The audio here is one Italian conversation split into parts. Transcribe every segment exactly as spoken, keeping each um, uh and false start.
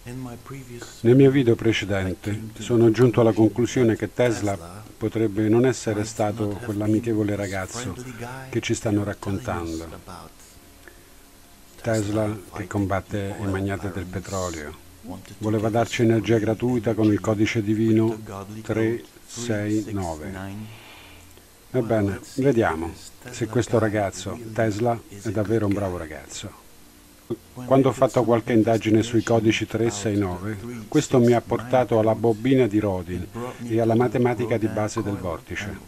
Nel mio video precedente sono giunto alla conclusione che Tesla potrebbe non essere stato quell'amichevole ragazzo che ci stanno raccontando. Tesla che combatte il magnate del petrolio. Voleva darci energia gratuita con il codice divino tre sei nove. Ebbene, vediamo se questo ragazzo, Tesla, è davvero un bravo ragazzo. Quando ho fatto qualche indagine sui codici tre sei nove, questo mi ha portato alla bobina di Rodin e alla matematica di base del vortice.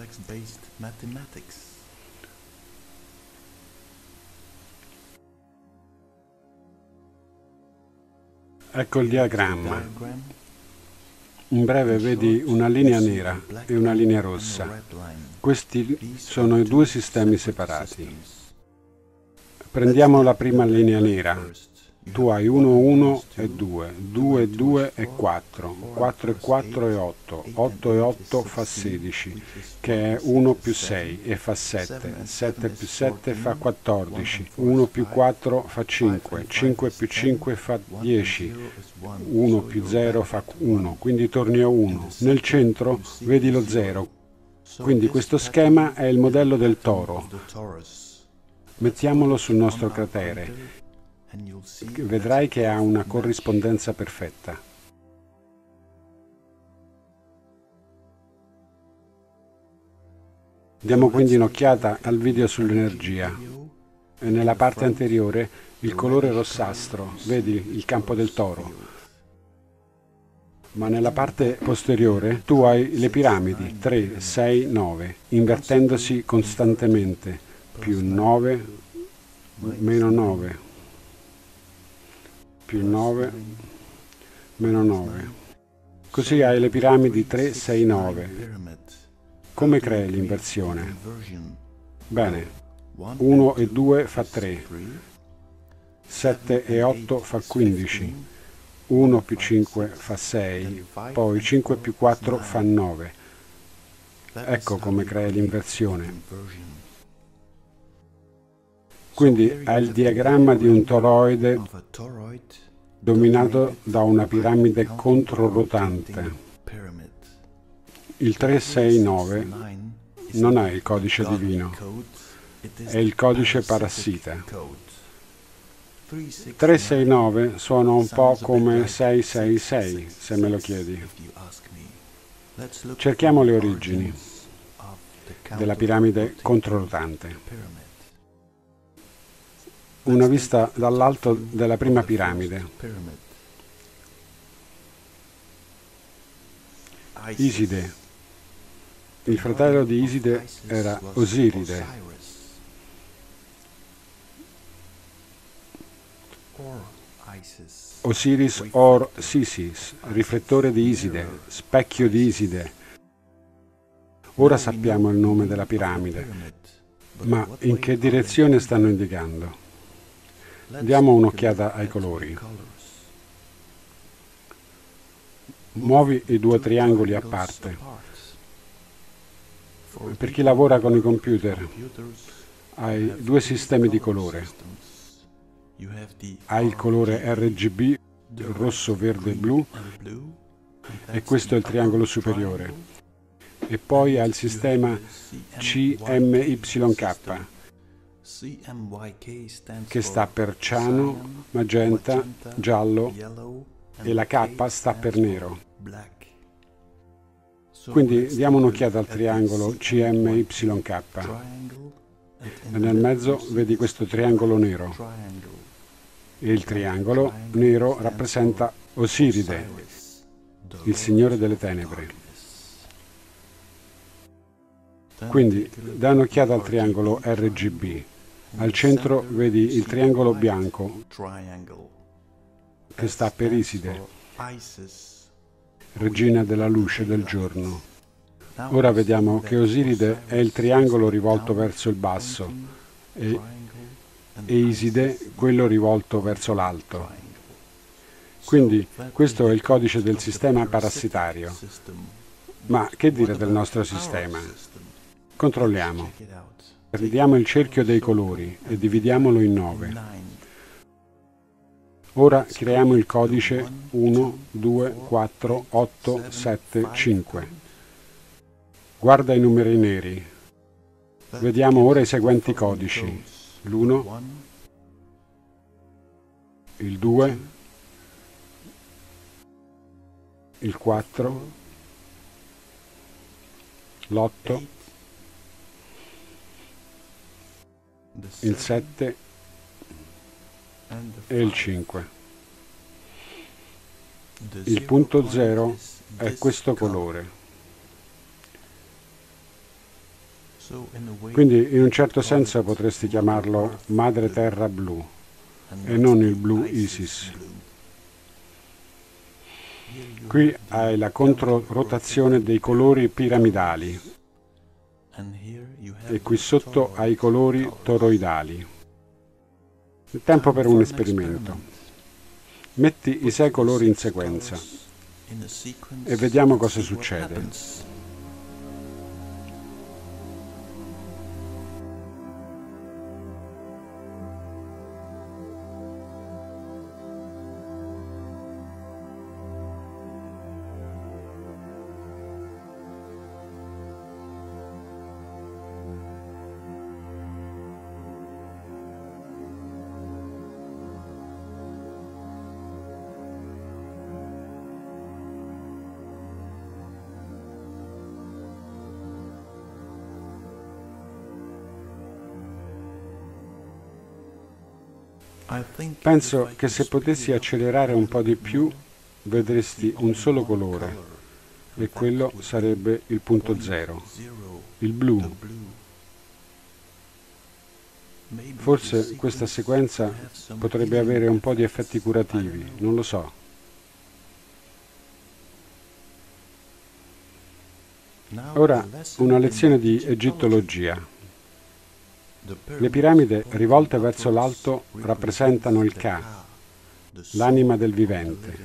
Ecco il diagramma. In breve vedi una linea nera e una linea rossa. Questi sono i due sistemi separati. Prendiamo la prima linea nera. Tu hai uno, uno e due, due, due e quattro, quattro e quattro e otto, otto e otto fa sedici, che è uno più sei e fa sette, sette più sette fa quattordici, uno più quattro fa cinque, cinque più cinque fa dieci, uno più zero fa uno, quindi torni a uno. Nel centro vedi lo zero, quindi questo schema è il modello del toro. Mettiamolo sul nostro cratere. Vedrai che ha una corrispondenza perfetta. Diamo quindi un'occhiata al video sull'energia. E nella parte anteriore il colore rossastro, vedi il campo del toro. Ma nella parte posteriore tu hai le piramidi tre, sei, nove, invertendosi costantemente, più nove, meno nove. Più nove, meno nove. Così hai le piramidi tre sei nove. Come crei l'inversione? Bene, uno e due fa tre, sette e otto fa quindici, uno più cinque fa sei, poi cinque più quattro fa nove. Ecco come crei l'inversione. Quindi hai il diagramma di un toroide dominato da una piramide controrotante. Il tre sei nove non è il codice divino, è il codice parassita. tre sei nove suona un po' come sei sei sei, se me lo chiedi. Cerchiamo le origini della piramide controrotante. Una vista dall'alto della prima piramide. Iside. Il fratello di Iside era Osiride. Osiris or Sisis, riflettore di Iside, specchio di Iside. Ora sappiamo il nome della piramide, ma in che direzione stanno indicando? Diamo un'occhiata ai colori. Muovi i due triangoli a parte. Per chi lavora con i computer, hai due sistemi di colore. Hai il colore R G B, rosso, verde e blu, e questo è il triangolo superiore. E poi hai il sistema C M Y K, che sta per ciano, magenta, giallo e la K sta per nero. Quindi diamo un'occhiata al triangolo C M Y K e nel mezzo vedi questo triangolo nero e il triangolo nero rappresenta Osiride, il signore delle tenebre. Quindi dai un'occhiata al triangolo R G B. Al centro vedi il triangolo bianco che sta per Iside, regina della luce del giorno. Ora vediamo che Osiride è il triangolo rivolto verso il basso e, e Iside quello rivolto verso l'alto. Quindi questo è il codice del sistema parassitario. Ma che dire del nostro sistema? Controlliamo. Prendiamo il cerchio dei colori e dividiamolo in nove. Ora creiamo il codice uno, due, quattro, otto, sette, cinque. Guarda i numeri neri. Vediamo ora i seguenti codici. L'uno, il due, il quattro, l'otto, il sette e il cinque. Il punto zero è questo colore. Quindi in un certo senso potresti chiamarlo Madre Terra blu e non il blu Isis. Qui hai la controrotazione dei colori piramidali e qui sotto hai i colori toroidali. È tempo per un esperimento. Metti i sei colori in sequenza e vediamo cosa succede. Penso che se potessi accelerare un po' di più, vedresti un solo colore, e quello sarebbe il punto zero, il blu. Forse questa sequenza potrebbe avere un po' di effetti curativi, non lo so. Ora una lezione di egittologia. Le piramidi rivolte verso l'alto rappresentano il Ka, l'anima del vivente.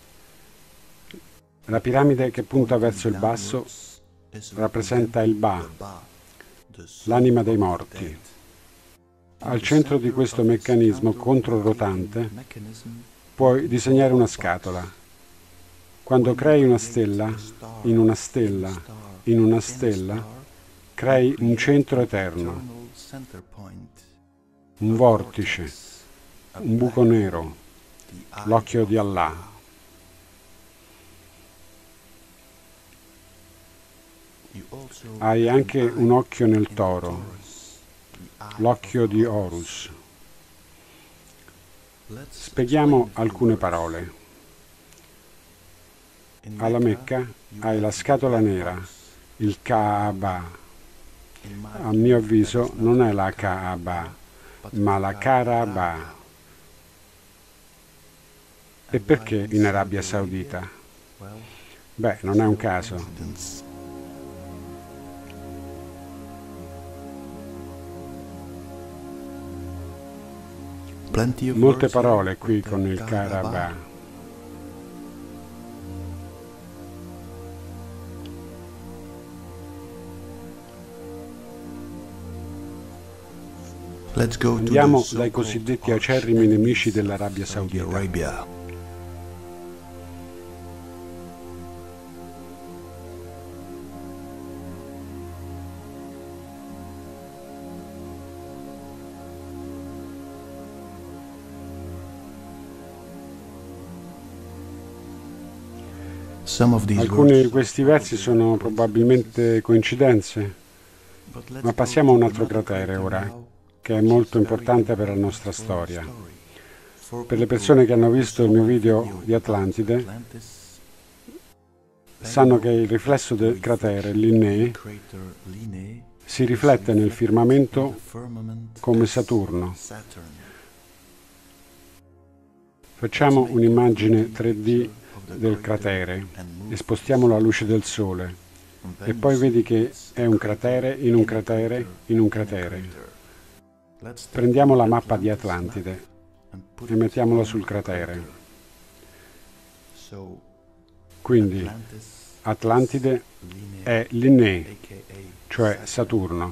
La piramide che punta verso il basso rappresenta il Ba, l'anima dei morti. Al centro di questo meccanismo controrotante puoi disegnare una scatola. Quando crei una stella, in una stella, in una stella, crei un centro eterno. Un vortice, un buco nero, l'occhio di Allah. Hai anche un occhio nel toro, l'occhio di Horus. Spieghiamo alcune parole. Alla Mecca hai la scatola nera, il Kaaba. A mio avviso non è la Kaaba, ma la Karaba. E perché in Arabia Saudita? Beh, non è un caso. Molte parole qui con il Karaba. Andiamo dai cosiddetti acerrimi nemici dell'Arabia Saudita. Alcuni di questi versi sono probabilmente coincidenze, ma passiamo a un altro cratere ora, che è molto importante per la nostra storia. Per le persone che hanno visto il mio video di Atlantide, sanno che il riflesso del cratere, l'Inne, si riflette nel firmamento come Saturno. Facciamo un'immagine tre D del cratere e spostiamo la luce del Sole e poi vedi che è un cratere in un cratere in un cratere. Prendiamo la mappa di Atlantide e mettiamola sul cratere. Quindi Atlantide è l'Inne, cioè Saturno.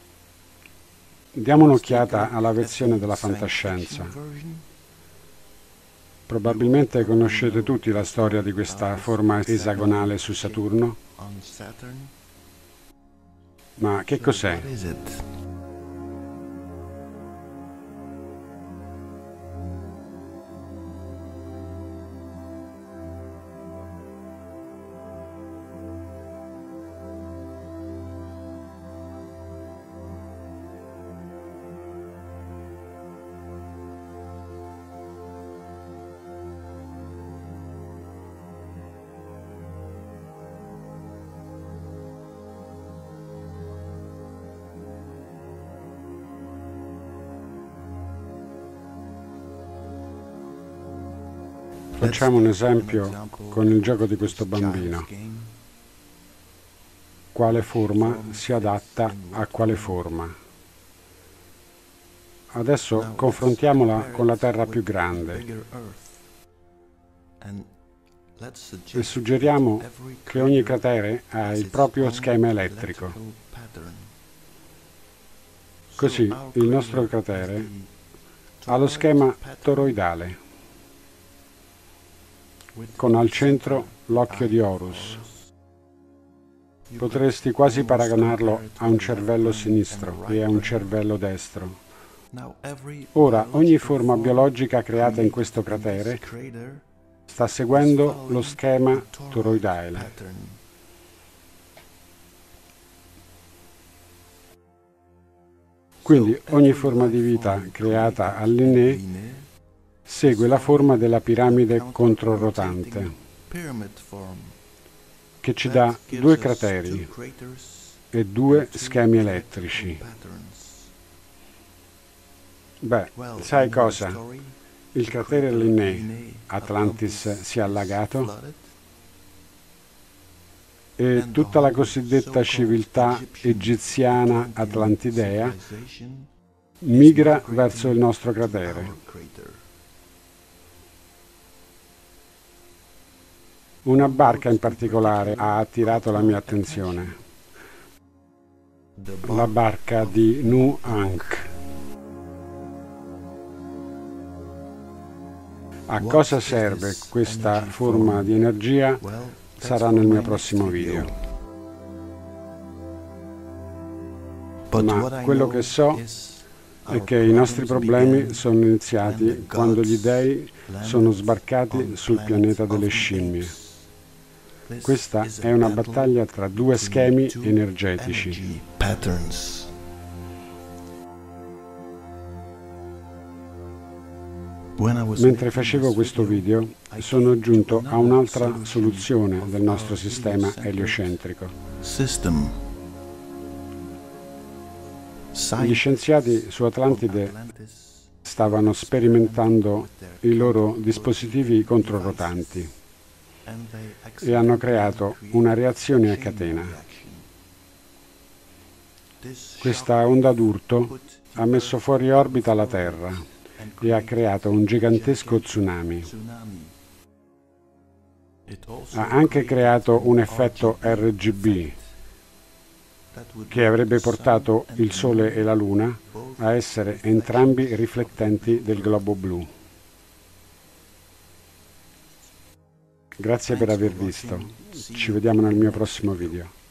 Diamo un'occhiata alla versione della fantascienza. Probabilmente conoscete tutti la storia di questa forma esagonale su Saturno. Ma che cos'è? Facciamo un esempio con il gioco di questo bambino. Quale forma si adatta a quale forma? Adesso confrontiamola con la Terra più grande e suggeriamo che ogni cratere ha il proprio schema elettrico. Così il nostro cratere ha lo schema toroidale, con al centro l'occhio di Horus. Potresti quasi paragonarlo a un cervello sinistro e a un cervello destro. Ora, ogni forma biologica creata in questo cratere sta seguendo lo schema toroidale. Quindi ogni forma di vita creata a Linné segue la forma della piramide controrotante, che ci dà due crateri e due schemi elettrici. Beh, sai cosa? Il cratere Linné, Atlantis, si è allagato e tutta la cosiddetta civiltà egiziana atlantidea migra verso il nostro cratere. Una barca in particolare ha attirato la mia attenzione, la barca di Nu Ankh. A cosa serve questa forma di energia sarà nel mio prossimo video. Ma quello che so è che i nostri problemi sono iniziati quando gli dei sono sbarcati sul pianeta delle scimmie. Questa è una battaglia tra due schemi energetici. Mentre facevo questo video, sono giunto a un'altra soluzione del nostro sistema eliocentrico. Gli scienziati su Atlantide stavano sperimentando i loro dispositivi controrotanti e hanno creato una reazione a catena. Questa onda d'urto ha messo fuori orbita la Terra e ha creato un gigantesco tsunami. Ha anche creato un effetto R G B che avrebbe portato il Sole e la Luna a essere entrambi riflettenti del globo blu. Grazie per aver visto. Ci vediamo nel mio prossimo video.